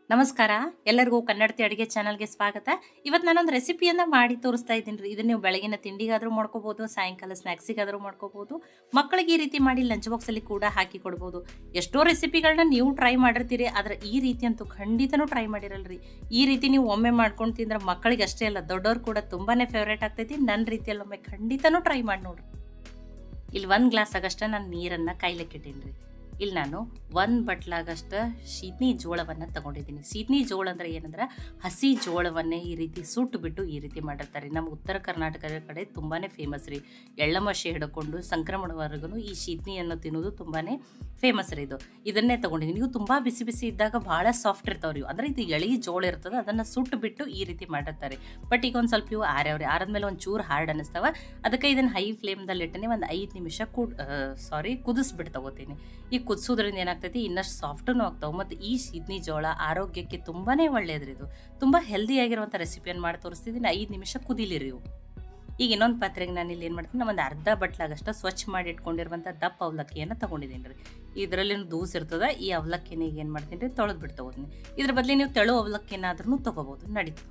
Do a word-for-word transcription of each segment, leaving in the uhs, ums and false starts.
ನಮಸ್ಕಾರ ಎಲ್ಲರಿಗೂ ಕನ್ನಡತಿ ಅಡುಗೆ ಚಾನಲ್ಗೆ ಸ್ವಾಗತ. ಇವತ್ತು ನಾನೊಂದು ರೆಸಿಪಿಯನ್ನು ಮಾಡಿ ತೋರಿಸ್ತಾ ಇದ್ದೀನಿ ರೀ. ಇದನ್ನು ನೀವು ಬೆಳಗಿನ ತಿಂಡಿಗಾದರೂ ಮಾಡ್ಕೋಬೋದು, ಸಾಯಂಕಾಲ ಸ್ನ್ಯಾಕ್ಸಿಗಾದರೂ ಮಾಡ್ಕೋಬೋದು, ಮಕ್ಕಳಿಗೆ ಈ ರೀತಿ ಮಾಡಿ ಲಂಚ್ ಬಾಕ್ಸಲ್ಲಿ ಕೂಡ ಹಾಕಿ ಕೊಡ್ಬೋದು. ಎಷ್ಟೋ ರೆಸಿಪಿಗಳನ್ನ ನೀವು ಟ್ರೈ ಮಾಡಿರ್ತೀರಿ, ಆದರೆ ಈ ರೀತಿ ಅಂತೂ ಖಂಡಿತನೂ ಟ್ರೈ ಮಾಡಿರಲ್ರಿ. ಈ ರೀತಿ ನೀವು ಒಮ್ಮೆ ಮಾಡ್ಕೊಂಡು ತಿಂದ್ರೆ ಮಕ್ಕಳಿಗೆ ಅಷ್ಟೇ ಅಲ್ಲ, ದೊಡ್ಡವ್ರು ಕೂಡ ತುಂಬಾ ಫೇವ್ರೇಟ್ ಆಗ್ತೈತಿ. ನನ್ನ ರೀತಿಯಲ್ಲಿ ಒಮ್ಮೆ ಖಂಡಿತನೂ ಟ್ರೈ ಮಾಡಿ ನೋಡ್ರಿ. ಇಲ್ಲಿ ಒಂದು ಗ್ಲಾಸ್ ಆಗಷ್ಟ ನಾನು ನೀರನ್ನು ಕಾಯ್ಲಿಕ್ಕಿಟ್ಟೀನಿ ರೀ. ಇಲ್ಲಿ ನಾನು ಒಂದು ಬಟ್ಲಾಗಷ್ಟ ಸೀತ್ನಿ ಜೋಳವನ್ನು ತಗೊಂಡಿದ್ದೀನಿ. ಸೀತ್ನಿ ಜೋಳ ಅಂದರೆ ಏನಂದ್ರೆ ಹಸಿ ಜೋಳವನ್ನೇ ಈ ರೀತಿ ಸುಟ್ಟು ಬಿಟ್ಟು ಈ ರೀತಿ ಮಾಡಿರ್ತಾರೆ. ನಮ್ಮ ಉತ್ತರ ಕರ್ನಾಟಕದ ಕಡೆ ತುಂಬಾ ಫೇಮಸ್ ರೀ. ಎಳ್ಳಮಶೆ ಹಿಡ್ಕೊಂಡು ಸಂಕ್ರಮಣವರೆಗೂ ಈ ಸೀತ್ನಿಯನ್ನು ತಿನ್ನೋದು ತುಂಬಾ ಫೇಮಸ್ ರೀ. ಇದು ಇದನ್ನೇ ತೊಗೊಂಡಿದ್ದೀನಿ. ನೀವು ತುಂಬ ಬಿಸಿ ಬಿಸಿ ಇದ್ದಾಗ ಭಾಳ ಸಾಫ್ಟ್ ಇರ್ತಾವ್ರಿ. ಅಂದರೆ ಇದು ಎಳಿ ಜೋಳ ಇರ್ತದೆ, ಅದನ್ನು ಸುಟ್ಟು ಬಿಟ್ಟು ಈ ರೀತಿ ಮಾಡಿರ್ತಾರೆ. ಬಟ್ ಈಗ ಒಂದು ಸ್ವಲ್ಪ ಇವು ಆರ್ಯಾವ್ರಿ. ಆರದ್ಮೇಲೆ ಒಂದು ಚೂರು ಹಾರ್ಡ್ ಅನ್ನಿಸ್ತಾವ. ಅದಕ್ಕೆ ಇದನ್ನು ಹೈ ಫ್ಲೇಮ್ದಲ್ಲಿ ಇಟ್ಟನೆ ಒಂದು ಐದು ನಿಮಿಷ ಕುಡ್ ಸಾರಿ ಕುದಿಸ್ಬಿಟ್ಟು ತಗೋತೀನಿ. ಈ ಕುದಿಸೋದ್ರಿಂದ ಏನಾಗ್ತೈತಿ, ಇನ್ನಷ್ಟು ಸಾಫ್ಟೂ ಆಗ್ತಾವೆ. ಮತ್ತು ಈ ಸೀತ್ನಿ ಜೋಳ ಆರೋಗ್ಯಕ್ಕೆ ತುಂಬಾ ಒಳ್ಳೆಯದ್ರಿ. ಇದು ತುಂಬ ಹೆಲ್ದಿಯಾಗಿರುವಂಥ ರೆಸಿಪಿಯನ್ನು ಮಾಡಿ ತೋರಿಸ್ತಿದ್ದೀನಿ. ಐದು ನಿಮಿಷ ಕುದಿಲಿರಿ ಇವು. ಈಗ ಇನ್ನೊಂದು ಪಾತ್ರೆಗೆ ನಾನು ಇಲ್ಲಿ ಏನು ಮಾಡ್ತೀನಿ, ಒಂದು ಅರ್ಧ ಬಟ್ಲಾಗಷ್ಟ ಸ್ವಚ್ಛ ಮಾಡಿ ಇಟ್ಕೊಂಡಿರುವಂಥ ದಪ್ಪ ಅವಲಕ್ಕಿಯನ್ನು ತೊಗೊಂಡಿದ್ದೀನಿ ರೀ. ಇದರಲ್ಲಿ ದೂಸ್ ಇರ್ತದೆ. ಈ ಅವಲಕ್ಕಿನ ಈಗ ಏನು ಮಾಡ್ತೀನಿ ರೀ, ತೊಳೆದು ಬಿಟ್ಟು ತೊಗೋತೀನಿ. ಇದ್ರ ಬದಲಿ ನೀವು ತೆಳು ಅವಲಕ್ಕಿನಾದ್ರೂ ತೊಗೋಬೋದು, ನಡೀತದೆ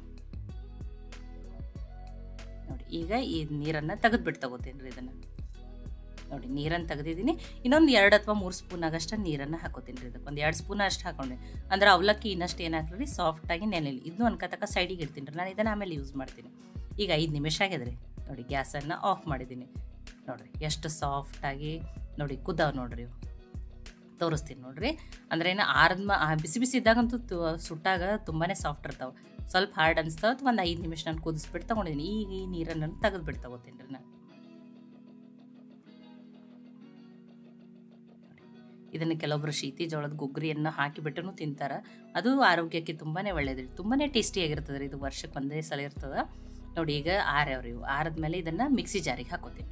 ನೋಡಿ. ಈಗ ಈ ನೀರನ್ನು ತೆಗೆದುಬಿಟ್ಟು ತೊಗೋತೀನಿ ರೀ. ಇದನ್ನು ನೋಡಿ, ನೀರನ್ನು ತೆಗೆದಿದ್ದೀನಿ. ಇನ್ನೊಂದು ಎರಡು ಅಥವಾ ಮೂರು ಸ್ಪೂನ್ ಆಗಷ್ಟು ನೀರನ್ನು ಹಾಕೋತೀನಿ ರೀ. ಇದಕ್ಕೆ ಒಂದು ಎರಡು ಸ್ಪೂನ್ ಅಷ್ಟು ಹಾಕೊಂಡೆ ಅಂದ್ರೆ ಅವಲಕ್ಕಿ ಇನ್ನಷ್ಟು ಏನಾಗ್ತದೆ ರೀ, ಸಾಫ್ಟಾಗಿ ನೆನೆಲಿ. ಇದನ್ನು ಅನ್ಕತಕ್ಕ ಸೈಡಿಗೆ ಇಡ್ತೀನಿ ರೀ. ನಾನು ಇದನ್ನು ಆಮೇಲೆ ಯೂಸ್ ಮಾಡ್ತೀನಿ. ಈಗ ಐದು ನಿಮಿಷ ಆಗ್ಯದ್ರಿ. ನೋಡಿ, ಗ್ಯಾಸನ್ನು ಆಫ್ ಮಾಡಿದ್ದೀನಿ. ನೋಡಿರಿ ಎಷ್ಟು ಸಾಫ್ಟಾಗಿ ನೋಡಿ ಕುದ್ದಾವ ನೋಡ್ರಿ. ತೋರಿಸ್ತೀನಿ ನೋಡ್ರಿ. ಅಂದ್ರೆ ಏನು ಆರದ್ಮ ಬಿಸಿ ಬಿಸಿ ಇದ್ದಾಗಂತೂ ಸುಟ್ಟಾಗ ತುಂಬಾ ಸಾಫ್ಟ್ ಇರ್ತಾವೆ. ಸ್ವಲ್ಪ ಹಾರ್ಡ್ ಅನಿಸ್ತಾವ. ಒಂದು ಐದು ನಿಮಿಷ ನಾನು ಕುದಿಸ್ಬಿಟ್ಟು ತೊಗೊಂಡಿದ್ದೀನಿ. ಈಗ ಈ ನೀರನ್ನು ತೆಗೆದುಬಿಟ್ಟು ತೊಗೋತೀನಿ ರೀ. ನಾನು ಇದನ್ನು ಕೆಲವೊಬ್ಬರು ಶೀತಿ ಜೋಳದ ಗುಗ್ರಿಯನ್ನು ಹಾಕಿಬಿಟ್ಟು ತಿಂತಾರೆ. ಅದು ಆರೋಗ್ಯಕ್ಕೆ ತುಂಬಾ ಒಳ್ಳೆಯದ್ರಿ. ತುಂಬಾ ಟೇಸ್ಟಿಯಾಗಿರ್ತದೆ ರೀ. ಇದು ವರ್ಷಕ್ಕೆ ಒಂದೇ ಸಲ ಇರ್ತದೆ ನೋಡಿ. ಈಗ ಆರ್ಯಾವ್ರಿ ಇವು. ಆರದ್ಮೇಲೆ ಇದನ್ನು ಮಿಕ್ಸಿ ಜಾರಿಗೆ ಹಾಕೋತೀನಿ.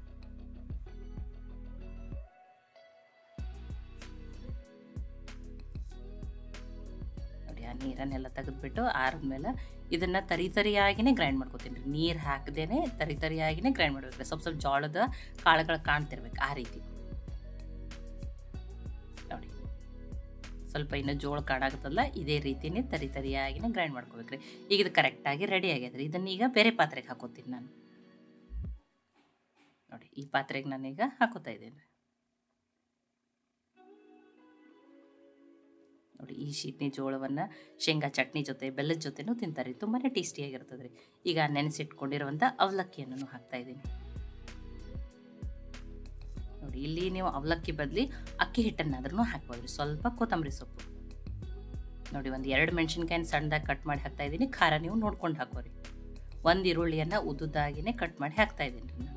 ನೋಡಿ, ಆ ನೀರನ್ನೆಲ್ಲ ತೆಗೆದುಬಿಟ್ಟು ಆರದ್ಮೇಲೆ ಇದನ್ನು ತರಿ ತರಿಯಾಗಿನೇ ಗ್ರೈಂಡ್ ಮಾಡ್ಕೋತೀನಿ ರೀ. ನೀರು ಹಾಕದೇನೆ ತರಿ ತರಿಯಾಗಿನೇ ಗ್ರೈಂಡ್ ಮಾಡ್ಬೇಕು. ಸ್ವಲ್ಪ ಸ್ವಲ್ಪ ಜೋಳದ ಕಾಳುಗಳು ಕಾಣ್ತಿರ್ಬೇಕು ಆ ರೀತಿ. ನೋಡಿ, ಸ್ವಲ್ಪ ಇನ್ನೂ ಜೋಳ ಕಾಣಾಗುತ್ತಲ್ಲ, ಇದೇ ರೀತಿನೇ ತರಿ ತರಿಯಾಗಿನೇ ಗ್ರೈಂಡ್ ಮಾಡ್ಕೋಬೇಕ್ರಿ. ಈಗ ಇದು ಕರೆಕ್ಟಾಗಿ ರೆಡಿ ಆಗ್ಯದ್ರಿ. ಇದನ್ನ ಈಗ ಬೇರೆ ಪಾತ್ರೆಗೆ ಹಾಕೋತೀನಿ ನಾನು. ನೋಡಿ, ಈ ಪಾತ್ರೆಗೆ ನಾನೀಗ ಹಾಕೋತಾ ಇದ್ದೇನೆ. ನೋಡಿ, ಈ ಶೀತ್ನಿ ಜೋಳವನ್ನು ಶೇಂಗಾ ಚಟ್ನಿ ಜೊತೆ ಬೆಲ್ಲದ ಜೊತೆನೂ ತಿಂತಾರೆ. ತುಂಬಾ ಟೇಸ್ಟಿಯಾಗಿರ್ತದೆ ರೀ. ಈಗ ನೆನೆಸಿಟ್ಕೊಂಡಿರುವಂಥ ಅವಲಕ್ಕಿಯನ್ನು ಹಾಕ್ತಾ ಇದ್ದೀನಿ. ನೋಡಿ, ಇಲ್ಲಿ ನೀವು ಅವಲಕ್ಕಿ ಬದಲಿ ಅಕ್ಕಿ ಹಿಟ್ಟನ್ನಾದ್ರೂ ಹಾಕ್ಬೋದು ರೀ. ಸ್ವಲ್ಪ ಕೊತ್ತಂಬರಿ ಸೊಪ್ಪು ನೋಡಿ, ಒಂದು ಎರಡು ಮೆಣಸಿನ್ಕಾಯಿನ ಸಣ್ಣದಾಗಿ ಕಟ್ ಮಾಡಿ ಹಾಕ್ತಾ ಇದ್ದೀನಿ. ಖಾರ ನೀವು ನೋಡ್ಕೊಂಡು ಹಾಕೋರಿ. ಒಂದು ಈರುಳ್ಳಿಯನ್ನು ಉದ್ದುದಾಗಿನೇ ಕಟ್ ಮಾಡಿ ಹಾಕ್ತಾ ಇದ್ದೀನಿ ರೀ. ನಾನು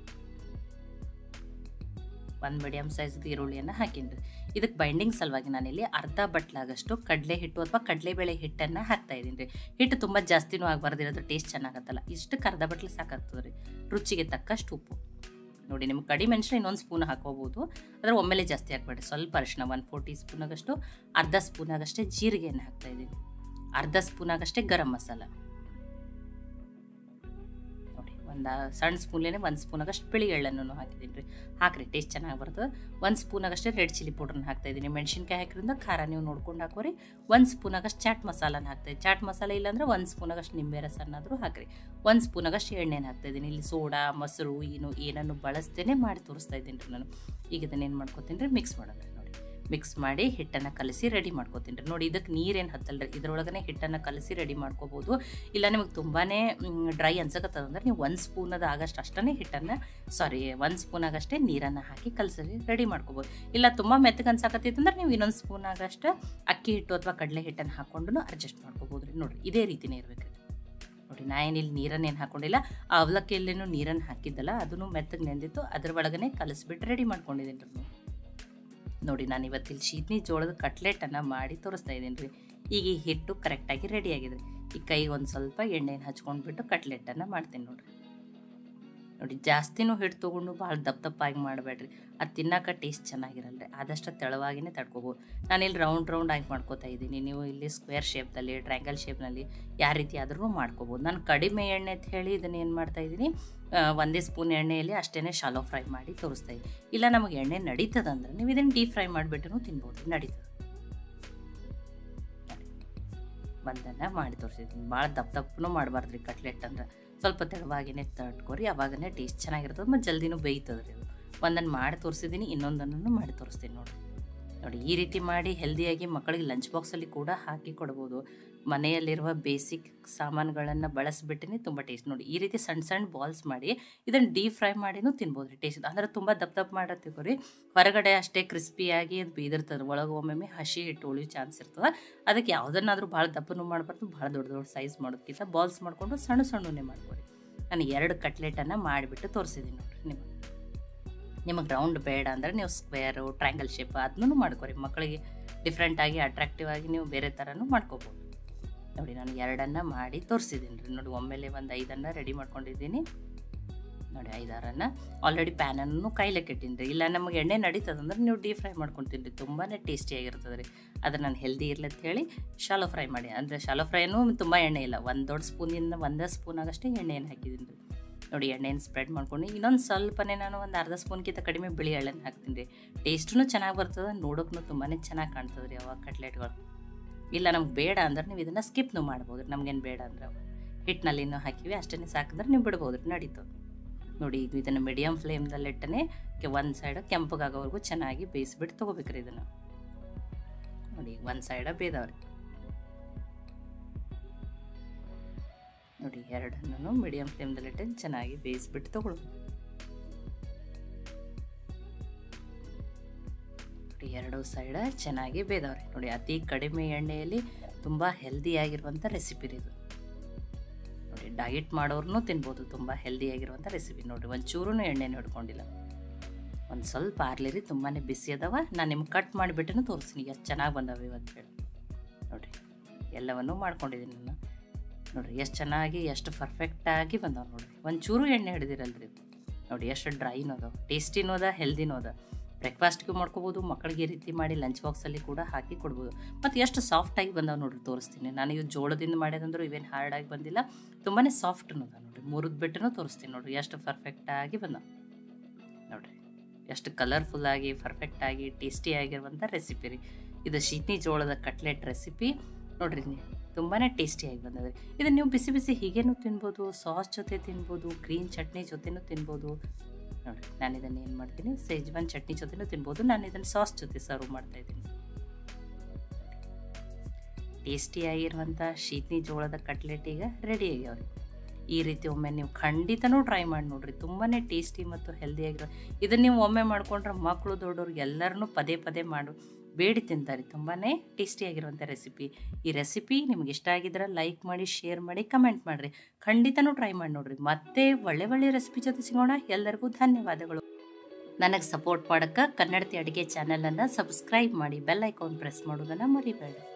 ಒಂದು ಮೀಡಿಯಮ್ ಸೈಜ್ದು ಈರುಳ್ಳಿಯನ್ನು ಹಾಕೀನಿ ರೀ. ಇದಕ್ಕೆ ಬೈಂಡಿಂಗ್ ಸಲುವಾಗಿ ನಾನಿಲ್ಲಿ ಅರ್ಧ ಬಟ್ಲಾಗಷ್ಟು ಕಡಲೆ ಹಿಟ್ಟು ಅಥವಾ ಕಡಲೆಬೇಳೆ ಹಿಟ್ಟನ್ನು ಹಾಕ್ತಾ ಇದ್ದೀನಿ ರೀ. ಹಿಟ್ಟು ತುಂಬ ಜಾಸ್ತಿನೂ ಆಗಬಾರ್ದು, ಇರೋದು ಟೇಸ್ಟ್ ಚೆನ್ನಾಗತ್ತಲ್ಲ. ಇಷ್ಟಕ್ಕೆ ಅರ್ಧ ಬಟ್ಲು ಸಾಕಾಗ್ತದೆ ರೀ. ರುಚಿಗೆ ತಕ್ಕಷ್ಟು ಉಪ್ಪು ನೋಡಿ. ನಿಮ್ಗೆ ಕಡಿಮೆ ಮೆಣಸಿನ ಇನ್ನೊಂದು ಸ್ಪೂನ್ ಹಾಕೋಬೋದು, ಆದರೆ ಒಮ್ಮೆಲೆ ಜಾಸ್ತಿ ಹಾಕ್ಬೇಡಿ. ಸ್ವಲ್ಪ ಅರಿಶಿನ ಒಂದು ಫೋರ್ ಟೀ ಸ್ಪೂನ್ ಆಗಷ್ಟು, ಅರ್ಧ ಸ್ಪೂನ್ ಆಗಷ್ಟೇ ಜೀರಿಗೆಯನ್ನು ಹಾಕ್ತಾ ಇದ್ದೀನಿ. ಅರ್ಧ ಸ್ಪೂನ್ ಆಗಷ್ಟೇ ಗರಂ ಮಸಾಲ ನೋಡಿ. ಒಂದು ಸಣ್ಣ ಸ್ಪೂನ್ಲೇನೆ ಒಂದು ಸ್ಪೂನ್ ಆಗಷ್ಟು ಬಿಳಿ ಎಳ್ಳನ್ನು ಹಾಕಿದ್ದೀನಿ ರೀ. ಹಾಕ್ರಿ, ಟೇಸ್ಟ್ ಚೆನ್ನಾಗಿ ಬರ್ತದೆ. ಒಂದು ಸ್ಪೂನ್ ಆಗಷ್ಟೇ ರೆಡ್ ಚಿಲ್ಲಿ ಪೌಡ್ರನ್ನ ಹಾಕ್ತಾ ಇದ್ದೀನಿ. ಮೆಣಸಿನ್ಕಾಯಿ ಹಾಕಿದ್ರಿಂದ ಖಾರ ನೀವು ನೋಡ್ಕೊಂಡು ಹಾಕೋರಿ. ಒಂದು ಸ್ಪೂನ್ ಆಗಷ್ಟು ಚಾಟ್ ಮಸಾಲನ ಹಾಕ್ತಾಯಿದ್ದೀನಿ. ಚಾಟ್ ಮಸಾಲ ಇಲ್ಲಾಂದ್ರೆ ಒಂದು ಸ್ಪೂನ್ ಆಗಷ್ಟು ನಿಂಬೆ ರಸನ್ನಾದರೂ ಹಾಕಿರಿ. ಒಂದು ಸ್ಪೂನ್ ಆಗಷ್ಟು ಎಣ್ಣೆನ ಹಾಕ್ತಾಯಿದ್ದೀನಿ. ಇಲ್ಲಿ ಸೋಡಾ ಮೊಸರು ಏನು ಏನನ್ನು ಬಳಸ್ತೇನೆ ಮಾಡಿ ತೋರಿಸ್ತಾ ಇದ್ದೀನಿ ರೀ ನಾನು. ಈಗ ಇದನ್ನೇನು ಮಾಡ್ಕೊತೀನಿ ರೀ, ಮಿಕ್ಸ್ ಮಾಡೋಣ. ನೋಡಿ, ಮಿಕ್ಸ್ ಮಾಡಿ ಹಿಟ್ಟನ್ನು ಕಲಸಿ ರೆಡಿ ಮಾಡ್ಕೊತೀನಿ ರೀ. ನೋಡಿ, ಇದಕ್ಕೆ ನೀರೇನು ಹತ್ತಲ್ಲ ರೀ. ಇದರೊಳಗನೆ ಹಿಟ್ಟನ್ನು ಕಲಸಿ ರೆಡಿ ಮಾಡ್ಕೋಬೋದು. ಇಲ್ಲ ನಿಮಗೆ ತುಂಬಾ ಡ್ರೈ ಅನ್ಸಕತ್ತದಂದ್ರೆ ನೀವು ಒಂದು ಸ್ಪೂನದ ಆಗಷ್ಟು ಅಷ್ಟೇ ಹಿಟ್ಟನ್ನು ಸಾರಿ ಒಂದು ಸ್ಪೂನ್ ಆಗಷ್ಟೇ ನೀರನ್ನು ಹಾಕಿ ಕಲಸಿ ರೆಡಿ ಮಾಡ್ಕೋಬೋದು. ಇಲ್ಲ ತುಂಬ ಮೆತ್ತಗೆ ಅನ್ಸಕತ್ತಿತ್ತಂದ್ರೆ ನೀವು ಇನ್ನೊಂದು ಸ್ಪೂನ್ ಆಗಷ್ಟು ಅಕ್ಕಿ ಹಿಟ್ಟು ಅಥವಾ ಕಡಲೆ ಹಿಟ್ಟನ್ನು ಹಾಕ್ಕೊಂಡು ಅಡ್ಜಸ್ಟ್ ಮಾಡ್ಕೋಬೋದು ರೀ. ನೋಡಿ, ಇದೇ ರೀತಿಯೇ ಇರಬೇಕು. ನೋಡಿ, ನಾ ಏನಿಲ್ಲಿ ನೀರನ್ನೇನು ಹಾಕ್ಕೊಂಡಿಲ್ಲ. ಆ ಅವಲಕ್ಕಿಯಲ್ಲೇನು ನೀರನ್ನು ಹಾಕಿದ್ದಲ್ಲ, ಅದನ್ನು ಮೆತ್ತಗೆ ನೆಂದಿತ್ತು. ಅದ್ರ ಒಳಗನೆ ಕಲಿಸ್ಬಿಟ್ಟು ರೆಡಿ ಮಾಡ್ಕೊಂಡಿದ್ದೀನಿ ರೀ. ನೋಡಿ, ನಾನು ಇವತ್ತಿಲ್ಲಿ ಶೀತ್ನಿ ಜೋಳದ ಕಟ್ಲೆಟನ್ನು ಮಾಡಿ ತೋರಿಸ್ತಾ ಇದ್ದೀನಿ ರೀ. ಈಗ ಈ ಹಿಟ್ಟು ಕರೆಕ್ಟಾಗಿ ರೆಡಿಯಾಗಿದೆ. ಈ ಕೈಗೆ ಒಂದು ಸ್ವಲ್ಪ ಎಣ್ಣೆನ ಹಚ್ಕೊಂಡ್ಬಿಟ್ಟು ಕಟ್ಲೆಟನ್ನು ಮಾಡ್ತೀನಿ ನೋಡಿರಿ. ನೋಡಿ, ಜಾಸ್ತಿನೂ ಹಿಟ್ಟು ತೊಗೊಂಡು ಭಾಳ ದಪ್ಪ ದಪ್ಪಾಗಿ ಮಾಡಬೇಡ್ರಿ. ಅದು ತಿನ್ನೋಕೆ ಟೇಸ್ಟ್ ಚೆನ್ನಾಗಿರಲ್ಲ ರೀ. ಆದಷ್ಟು ತೆಳುವಾಗಿನೇ ತಡ್ಕೋಬೋದು. ನಾನಿಲ್ಲಿ ರೌಂಡ್ ರೌಂಡ್ ಆಗಿ ಮಾಡ್ಕೋತಾ ಇದ್ದೀನಿ. ನೀವು ಇಲ್ಲಿ ಸ್ಕ್ವೇರ್ ಶೇಪ್ನಲ್ಲಿ ಟ್ರಯಾಂಗಲ್ ಶೇಪ್ನಲ್ಲಿ ಯಾವ ರೀತಿ ಆದ್ರೂ ಮಾಡ್ಕೋಬೋದು. ನಾನು ಕಡಿಮೆ ಎಣ್ಣೆ ಅಂತ ಹೇಳಿ ಇದನ್ನು ಏನು ಮಾಡ್ತಾಯಿದ್ದೀನಿ, ಒಂದೇ ಸ್ಪೂನ್ ಎಣ್ಣೆಯಲ್ಲಿ ಅಷ್ಟೇ ಶಾಲೋ ಫ್ರೈ ಮಾಡಿ ತೋರಿಸ್ತಾ ಇದ್ದೀನಿ. ಇಲ್ಲ ನಮಗೆ ಎಣ್ಣೆ ನಡೀತದಂದ್ರೆ ನೀವು ಇದನ್ನು ಡೀಪ್ ಫ್ರೈ ಮಾಡಿಬಿಟ್ಟು ತಿನ್ಬೋದು, ನಡೀತದೆ. ಒಂದನ್ನು ಮಾಡಿ ತೋರಿಸಿದ್ದೀನಿ. ಭಾಳ ದಪ್ಪ ದಪ್ಪನೂ ಮಾಡಬಾರ್ದು ರೀ ಕಟ್ಲೆಟ್ ಅಂದ್ರೆ, ಸ್ವಲ್ಪ ತೆಳುವಾಗಿನೇ ತಟ್ಕೊರಿ, ಅವಾಗನೇ ಟೇಸ್ಟ್ ಚೆನ್ನಾಗಿರ್ತದೆ ಮತ್ತು ಜಲ್ದಿನೂ ಬೇಯ್ತದೆ ರೀ. ಒಂದನ್ನು ಮಾಡಿ ತೋರಿಸಿದ್ದೀನಿ, ಇನ್ನೊಂದನ್ನು ಮಾಡಿ ತೋರಿಸ್ತೀನಿ ನೋಡಿ. ನೋಡಿ ಈ ರೀತಿ ಮಾಡಿ ಹೆಲ್ದಿಯಾಗಿ ಮಕ್ಕಳಿಗೆ ಲಂಚ್ ಬಾಕ್ಸಲ್ಲಿ ಕೂಡ ಹಾಕಿ ಕೊಡ್ಬೋದು. ಮನೆಯಲ್ಲಿರುವ ಬೇಸಿಕ್ ಸಾಮಾನುಗಳನ್ನು ಬಳಸಿಬಿಟ್ಟೇ ತುಂಬ ಟೇಸ್ಟ್. ನೋಡಿ ಈ ರೀತಿ ಸಣ್ಣ ಸಣ್ಣ ಬಾಲ್ಸ್ ಮಾಡಿ ಇದನ್ನು ಡೀಪ್ ಫ್ರೈ ಮಾಡಿನೂ ತಿನ್ಬೋದು ರೀ. ಟೇಸ್ಟ್ ಅಂದ್ರೆ ತುಂಬ ದಪ್ಪ ದಪ್ಪ ಮಾಡತ್ತೀವಿ ರೀ, ಹೊರಗಡೆ ಅಷ್ಟೇ ಕ್ರಿಸ್ಪಿಯಾಗಿ ಅದು ಬೇದಿರ್ತದೆ, ಒಳಗೆ ಒಮ್ಮೊಮ್ಮೆ ಹಸಿ ಹಿಟ್ಟು ಉಳಿಯೋ ಚಾನ್ಸ್ ಇರ್ತದೆ. ಅದಕ್ಕೆ ಯಾವುದನ್ನಾದರೂ ಭಾಳ ದಪ್ಪನೂ ಮಾಡಬಾರ್ದು, ಭಾಳ ದೊಡ್ಡ ದೊಡ್ಡ ಸೈಜ್ ಮಾಡೋದಕ್ಕಿಂತ ಬಾಲ್ಸ್ ಮಾಡಿಕೊಂಡು ಸಣ್ಣ ಸಣ್ಣನೇ ಮಾಡ್ಕೊಡಿ. ನಾನು ಎರಡು ಕಟ್ಲೆಟನ್ನು ಮಾಡಿಬಿಟ್ಟು ತೋರಿಸಿದ್ದೀನಿ ನೋಡಿರಿ. ನಿಮಗೆ ನಿಮಗೆ ರೌಂಡ್ ಬೇಡ ಅಂದರೆ ನೀವು ಸ್ಕ್ವೇರು ಟ್ರ್ಯಾಂಗಲ್ ಶೇಪ್ ಅದನ್ನೂ ಮಾಡ್ಕೊರಿ. ಮಕ್ಕಳಿಗೆ ಡಿಫ್ರೆಂಟಾಗಿ ಅಟ್ರಾಕ್ಟಿವ್ ಆಗಿ ನೀವು ಬೇರೆ ಥರನೂ ಮಾಡ್ಕೋಬೋದು. ನೋಡಿ ನಾನು ಎರಡನ್ನು ಮಾಡಿ ತೋರಿಸಿದ್ದೀನಿ ರೀ. ನೋಡಿ ಒಮ್ಮೆಲೆ ಒಂದು ಐದನ್ನು ರೆಡಿ ಮಾಡ್ಕೊಂಡಿದ್ದೀನಿ. ನೋಡಿ ಐದಾರನ್ನು ಆಲ್ರೆಡಿ ಪ್ಯಾನನ್ನು ಕೈಲಕ್ಕೆ ಇಟ್ಟೀನಿ ರೀ. ಇಲ್ಲ ನಮಗೆ ಎಣ್ಣೆ ನಡೀತದಂದ್ರೆ ನೀವು ಡೀಪ್ ಫ್ರೈ ಮಾಡ್ಕೊತೀನಿ ರೀ, ತುಂಬಾ ಟೇಸ್ಟಿಯಾಗಿರ್ತದೆ ರೀ. ಅದು ನಾನು ಹೆಲ್ದಿ ಇರಲಿ ಅಂತ ಹೇಳಿ ಶಾಲೋ ಫ್ರೈ ಮಾಡಿ, ಅಂದರೆ ಶಾಲೋ ಫ್ರೈನೂ ತುಂಬ ಎಣ್ಣೆ ಇಲ್ಲ, ಒಂದು ದೊಡ್ಡ ಸ್ಪೂನಿಂದ ಒಂದೇ ಸ್ಪೂನ್ ಆಗಷ್ಟೇ ಎಣ್ಣೆಯನ್ನು ಹಾಕಿದ್ದೀನಿ ರೀ. ನೋಡಿ ಎಣ್ಣೆಯನ್ನು ಸ್ಪ್ರೆಡ್ ಮಾಡ್ಕೊಂಡು ಇನ್ನೊಂದು ಸ್ವಲ್ಪನೇ ನಾನು ಒಂದು ಅರ್ಧ ಸ್ಪೂನ್ಗಿಂತ ಕಡಿಮೆ ಬಿಳಿ ಎಳ್ಳನ್ನು ಹಾಕ್ತೀನಿ ರೀ. ಟೇಸ್ಟೂ ಚೆನ್ನಾಗಿ ಬರ್ತದೆ, ನೋಡೋಕ್ಕೂ ತುಂಬಾ ಚೆನ್ನಾಗಿ ಕಾಣ್ತದೆ ರೀ ಅವಾಗ ಕಟ್ಲೆಟ್ಗಳು. ಇಲ್ಲ ನಮ್ಗೆ ಬೇಡ ಅಂದ್ರೆ ನೀವು ಇದನ್ನು ಸ್ಕಿಪ್ನೂ ಮಾಡ್ಬೋದು. ನಮಗೇನು ಬೇಡ ಅಂದ್ರೆ ಹಿಟ್ಟಿನಲ್ಲಿನೂ ಹಾಕಿವಿ ಅಷ್ಟೇ ಸಾಕಿದ್ರೆ ನೀವು ಬಿಡ್ಬೋದು ರೀ, ನಡೀತದೆ. ನೋಡಿ ಈಗ ಇದನ್ನು ಮೀಡಿಯಮ್ ಫ್ಲೇಮ್ದಲ್ಲಿ ಇಟ್ಟನೆ ಒಂದು ಸೈಡ್ ಕೆಂಪಗಾಗೋವರೆಗೂ ಚೆನ್ನಾಗಿ ಬೇಯಿಸ್ಬಿಟ್ಟು ತೊಗೋಬೇಕ್ರಿ ಇದನ್ನು. ನೋಡಿ ಒಂದು ಸೈಡ ಬೇದವ್ರಿ. ನೋಡಿ ಎರಡನ್ನೂ ಮೀಡಿಯಮ್ ಫ್ಲೇಮ್ದಲ್ಲಿ ಇಟ್ಟು ಚೆನ್ನಾಗಿ ಬೇಯಿಸ್ಬಿಟ್ಟು ತೊಗೊಳ್ಬೋದು. ನೋಡಿ ಎರಡು ಸೈಡ ಚೆನ್ನಾಗಿ ಬೇದವ್ರಿ. ನೋಡಿ ಅತಿ ಕಡಿಮೆ ಎಣ್ಣೆಯಲ್ಲಿ ತುಂಬ ಹೆಲ್ದಿಯಾಗಿರುವಂಥ ರೆಸಿಪಿ ರೀ ಇದು. ನೋಡಿ ಡಯಟ್ ಮಾಡೋರ್ನೂ ತಿನ್ಬೋದು, ತುಂಬ ಹೆಲ್ದಿಯಾಗಿರುವಂಥ ರೆಸಿಪಿ. ನೋಡಿ ಒಂಚೂರೂ ಎಣ್ಣೆನೂ ಹಿಡ್ಕೊಂಡಿಲ್ಲ, ಒಂದು ಸ್ವಲ್ಪ ಆರ್ಲಿರಿ, ತುಂಬಾ ಬಿಸಿ ಅದಾವ. ನಾನು ನಿಮ್ಗೆ ಕಟ್ ಮಾಡಿಬಿಟ್ಟು ತೋರಿಸ್ತೀನಿ ಎಷ್ಟು ಚೆನ್ನಾಗಿ ಬಂದವೆ ಇವತ್ತು ಹೇಳಿ. ನೋಡಿರಿ ಎಲ್ಲವನ್ನೂ ಮಾಡ್ಕೊಂಡಿದ್ದೀನಿ ನಾನು. ನೋಡಿರಿ ಎಷ್ಟು ಚೆನ್ನಾಗಿ ಎಷ್ಟು ಪರ್ಫೆಕ್ಟಾಗಿ ಬಂದವು. ನೋಡಿರಿ ಒಂಚೂರು ಎಣ್ಣೆ ಹಿಡಿದಿರಲ್ರಿ. ನೋಡಿ ಎಷ್ಟು ಡ್ರೈನೂ ಅದ, ಟೇಸ್ಟಿನೂ ಅದ, ಹೆಲ್ದಿನೂ ಅದ. ಬ್ರೇಕ್ಫಾಸ್ಟ್ಗೂ ಮಾಡ್ಕೋಬೋದು, ಮಕ್ಕಳಿಗೆ ಈ ರೀತಿ ಮಾಡಿ ಲಂಚ್ ಬಾಕ್ಸಲ್ಲಿ ಕೂಡ ಹಾಕಿ ಕೊಡ್ಬೋದು. ಮತ್ತು ಎಷ್ಟು ಸಾಫ್ಟಾಗಿ ಬಂದವು ನೋಡಿರಿ ತೋರಿಸ್ತೀನಿ. ನಾನು ಇವು ಜೋಳದಿಂದ ಮಾಡ್ಯದಂದ್ರೂ ಇವೇನು ಹಾರ್ಡಾಗಿ ಬಂದಿಲ್ಲ, ತುಂಬಾ ಸಾಫ್ಟ್ನೂ ಅದ. ನೋಡಿರಿ ಮುರಿದು ಬಿಟ್ಟು ತೋರಿಸ್ತೀನಿ. ನೋಡಿರಿ ಎಷ್ಟು ಪರ್ಫೆಕ್ಟಾಗಿ ಬಂದವು. ನೋಡಿರಿ ಎಷ್ಟು ಕಲರ್ಫುಲ್ಲಾಗಿ ಪರ್ಫೆಕ್ಟಾಗಿ ಟೇಸ್ಟಿಯಾಗಿರುವಂಥ ರೆಸಿಪಿ ರೀ ಇದು. ಶೀತನಿ ಜೋಳದ ಕಟ್ಲೆಟ್ ರೆಸಿಪಿ ನೋಡಿರಿ, ತುಂಬಾ ಟೇಸ್ಟಿಯಾಗಿ ಬಂದದೆ. ಇದನ್ನು ನೀವು ಬಿಸಿ ಬಿಸಿ ಹೀಗೇನೂ ತಿನ್ಬೋದು, ಸಾಸ್ ಜೊತೆ ತಿನ್ಬೋದು, ಗ್ರೀನ್ ಚಟ್ನಿ ಜೊತೆನೂ ತಿನ್ಬೋದು. ನೋಡಿ ನಾನು ಇದನ್ನು ಏನು ಮಾಡ್ತೀನಿ, ಸೇಜ್ವಾನ್ ಚಟ್ನಿ ಜೊತೆನೂ ತಿನ್ಬೋದು. ನಾನು ಇದನ್ನು ಸಾಸ್ ಜೊತೆ ಸರ್ವ್ ಮಾಡ್ತಾಯಿದ್ದೀನಿ. ಟೇಸ್ಟಿಯಾಗಿರುವಂಥ ಶೀತನಿ ಜೋಳದ ಕಟ್ಲೆಟ್ ಈಗ ರೆಡಿ ಆಗ್ಯಾವ್ರಿ. ಈ ರೀತಿ ಒಮ್ಮೆ ನೀವು ಖಂಡಿತನೂ ಟ್ರೈ ಮಾಡಿ ನೋಡಿರಿ, ತುಂಬಾ ಟೇಸ್ಟಿ ಮತ್ತು ಹೆಲ್ದಿಯಾಗಿರೋ. ಇದನ್ನು ನೀವು ಒಮ್ಮೆ ಮಾಡ್ಕೊಂಡ್ರೆ ಮಕ್ಕಳು ದೊಡ್ಡವ್ರು ಎಲ್ಲರೂ ಪದೇ ಪದೇ ಮಾಡು ಬೇಡಿ ತಿಂತಾರೆ. ತುಂಬಾ ಟೇಸ್ಟಿಯಾಗಿರುವಂಥ ರೆಸಿಪಿ. ಈ ರೆಸಿಪಿ ನಿಮ್ಗೆ ಇಷ್ಟ ಆಗಿದ್ರೆ ಲೈಕ್ ಮಾಡಿ, ಶೇರ್ ಮಾಡಿ, ಕಮೆಂಟ್ ಮಾಡಿರಿ. ಖಂಡಿತನೂ ಟ್ರೈ ಮಾಡಿ ನೋಡಿರಿ. ಮತ್ತೆ ಒಳ್ಳೆ ಒಳ್ಳೆ ರೆಸಿಪಿ ಜೊತೆ ಸಿಗೋಣ. ಎಲ್ಲರಿಗೂ ಧನ್ಯವಾದಗಳು. ನನಗೆ ಸಪೋರ್ಟ್ ಮಾಡೋಕ್ಕೆ ಕನ್ನಡತಿ ಅಡುಗೆ ಚಾನಲನ್ನು ಸಬ್ಸ್ಕ್ರೈಬ್ ಮಾಡಿ, ಬೆಲ್ ಐಕಾನ್ ಪ್ರೆಸ್ ಮಾಡೋದನ್ನು ಮರಿಬೇಡಿ.